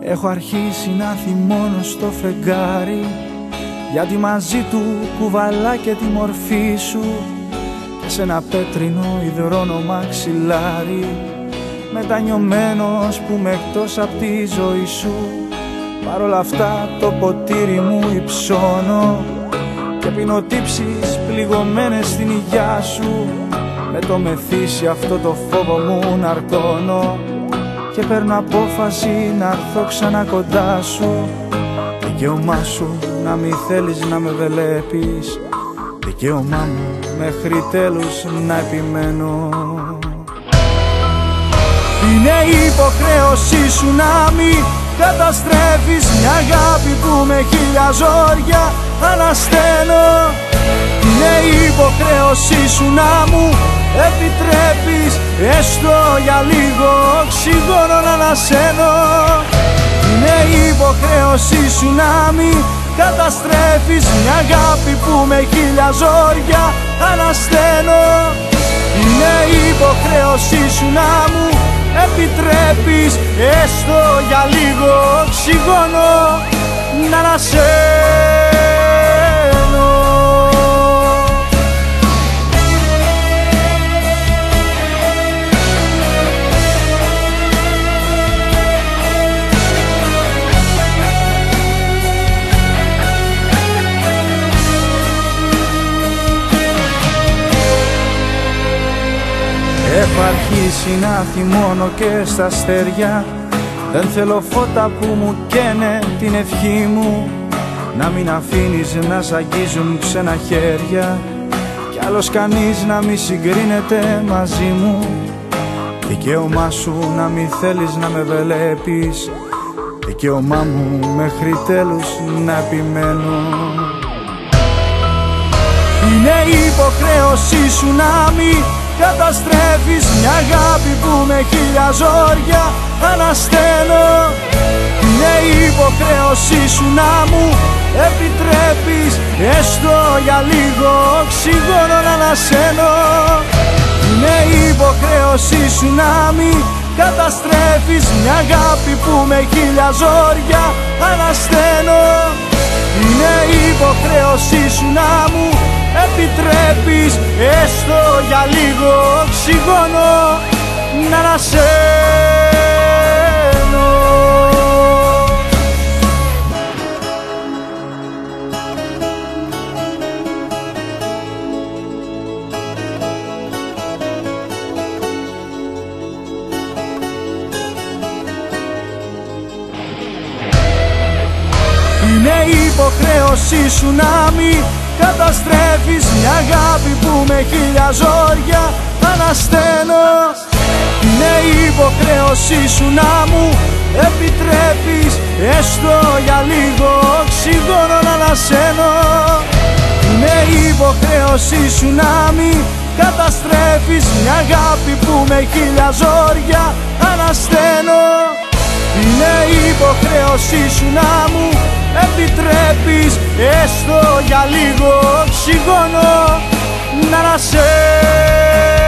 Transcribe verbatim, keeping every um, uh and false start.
Έχω αρχίσει να θυμώνω στο φεγγάρι, γιατί μαζί του κουβαλά και τη μορφή σου, και σε ένα πέτρινο υδρώνω μαξιλάρι, μετανιωμένος που είμαι εκτός απ' τη ζωή σου. Παρ' όλα αυτά το ποτήρι μου υψώνω και πίνω τύψεις πληγωμένες στην υγειά σου. Με το μεθύσι αυτό το φόβο μου ναρκώνω και παίρνω απόφαση να έρθω ξανά κοντά σου. Δικαίωμά σου να μη θέλεις να με βλέπεις, δικαίωμά μου μέχρι τέλους να επιμένω. Είναι υποχρέωσή σου να μη καταστρέφεις μια αγάπη που με χίλια ζόρια ανασταίνω. Είναι υποχρέωσή σου να μου επιτρέπεις έστω για λίγο οξυγόνο να ανασένω. Είναι υποχρέωσή σου να μη καταστρέφεις μια αγάπη που με χίλια ζόρια ανασταίνω. Είναι υποχρέωσή σου να μου επιτρέπεις έστω για λίγο οξυγόνο να ανασένω. Έχω αρχίσει να θυμώνω και στα αστέρια, δεν θέλω φώτα που μου καίνε την ευχή μου. Να μην αφήνεις να σ' αγγίζουν ξένα χέρια, κι άλλος κανείς να μη συγκρίνεται μαζί μου. Δικαίωμά σου να μη θέλεις να με βλέπεις, δικαίωμά μου μέχρι τέλους να επιμένω. Είναι υποχρέωσή σου να μη καταστρέφεις μια αγάπη που με χίλια ζόρια ανασταίνω. Είναι υποχρέωσή σου να μου επιτρέπεις έστω για λίγο οξυγόνο να ανασένω. Είναι υποχρέωσή σου να μη καταστρέφεις μια αγάπη που με χίλια ζόρια ανασταίνω. Είναι υποχρέωσή σου να μου επιτρέπεις έστω για λίγο οξυγόνο να ανασένω. Είναι υποχρέωσή σου να μη καταστρέφεις μια αγάπη που με χίλια ζόρια ανασταίνω. Είναι υποχρέωσή σου να μου επιτρέπεις έστω για λίγο οξυγόνο να ανασένω. Είναι υποχρέωσή σου να μη καταστρέφεις μια αγάπη που με χίλια ζόρια ανασταίνω. Είναι υποχρέωσή σου να μου επιτρέπεις έστω για λίγο οξυγόνο να ανασένω.